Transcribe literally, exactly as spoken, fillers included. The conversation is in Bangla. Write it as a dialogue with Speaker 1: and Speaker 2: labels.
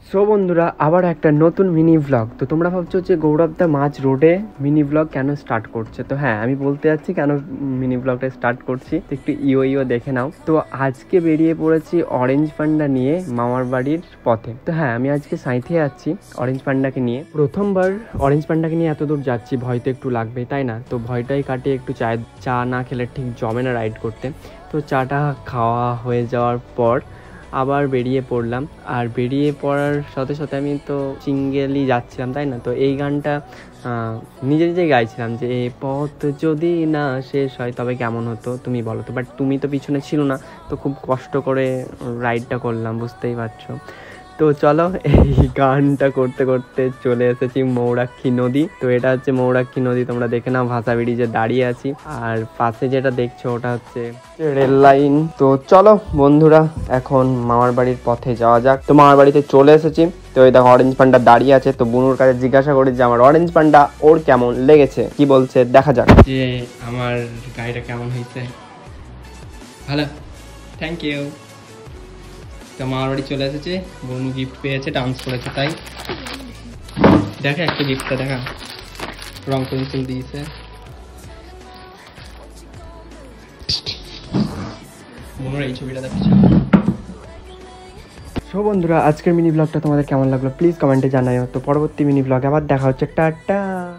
Speaker 1: সো বন্ধুরা আবার একটা নতুন মিনি ব্লগ। তো তোমরা ভাবছো যে গৌরব দা মাঝ রোডে মিনি ব্লগ কেন স্টার্ট করছে, তো হ্যাঁ আমি বলতে যাচ্ছি কেন মিনি ব্লগটা স্টার্ট করছি, তো একটু ইও ইও দেখে নাও। তো আজকে বেরিয়ে পড়েছি অরেঞ্জ পান্ডা নিয়ে মামার বাড়ির পথে। তো হ্যাঁ আমি আজকে সাঁইথে যাচ্ছি অরেঞ্জ পান্ডাকে নিয়ে। প্রথমবার অরেঞ্জ পান্ডাকে নিয়ে এত দূর যাচ্ছি, ভয় তো একটু লাগবেই তাই না? তো ভয়টাই কাটিয়ে একটু চায় চা না খেলে ঠিক জমে না রাইড করতে। তো চাটা খাওয়া হয়ে যাওয়ার পর আবার বেরিয়ে পড়লাম। আর বেরিয়ে পড়ার সাথে সাথে আমি তো সিঙ্গেলই যাচ্ছিলাম তাই না? তো এই গানটা নিজে নিজেই গাইছিলাম যে এ পথ যদি না শেষ হয় তবে কেমন হতো তুমি বলো তো। বাট তুমি তো পিছনে ছিল না, তো খুব কষ্ট করে রাইডটা করলাম, বুঝতেই পারছো। তো চলো এই গানটা করতে করতে চলে এসেছি মৌরাক্ষী নদী। তো এটা হচ্ছে মৌরাক্ষী নদী, তোমরা দেখে নাও ভাষা ব্রিজে দাঁড়িয়ে আছি। আর পাশে যেটা দেখছো ওটা হচ্ছে রেল লাইন। তো চলো বন্ধুরা এখন মামার বাড়ির পথে যাওয়া যাক। তো মামার বাড়িতে চলে এসেছি। তো এই দেখো অরেঞ্জ পান্ডা দাঁড়িয়ে আছে। তো বুনুর কাছে জিজ্ঞাসা করি যে আমার অরেঞ্জ পান্ডা ওর কেমন লেগেছে, কি বলছে দেখা যাক। যে আমার গাড়িটা কেমন হয়েছে, ভালো, থ্যাংক ইউ। তো মামার বাড়ি চলে এসেছে, বনু গিফট পেয়েছে, ডান্স করেছে তাই। দেখা একটা গিফটটা দেখা, রং পেন্সিল দিয়েছে। বনুর এই ছবিটা দেখেছো। সো বন্ধুরা আজকের মিনি ব্লগটা তোমাদের কেমন লাগলো প্লিজ কমেন্টে জানাও। তো পরবর্তী মিনি ব্লগে আবার দেখা হচ্ছে, টাটা।